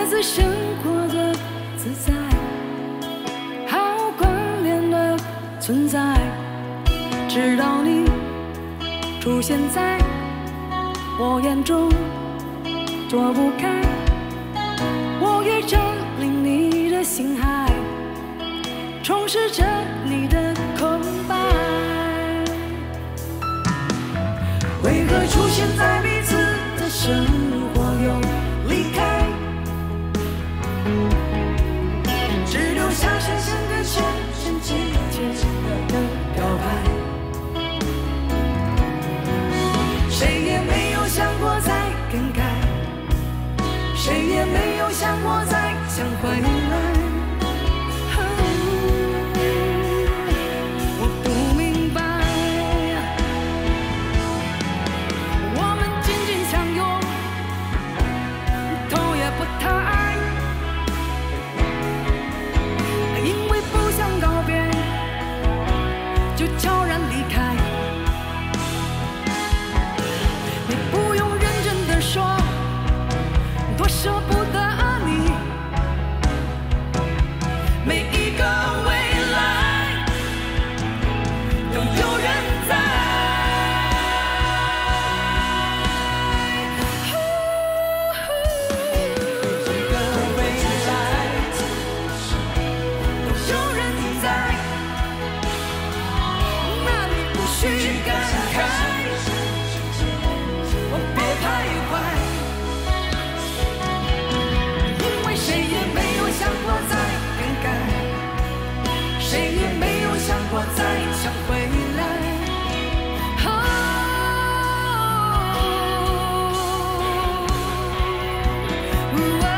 子生活的自在，好关联的存在，直到你出现在我眼中，躲不开，我也占领你的心海，充实着你的空白。为何出现在彼此的生活又离开，只留下深深的深深季节的表白。谁也没有想过再更改，谁也没有想过再想回来。我不明白，我们紧紧相拥，头也不抬，因为不想告别，就悄然离开。你不用认真地说，多舍不得你，每一个未来都有人在。每一个未来都有人在，那你不需感慨。别徘徊，因为谁也没有想过再更改，谁也没有想过再想回来。哦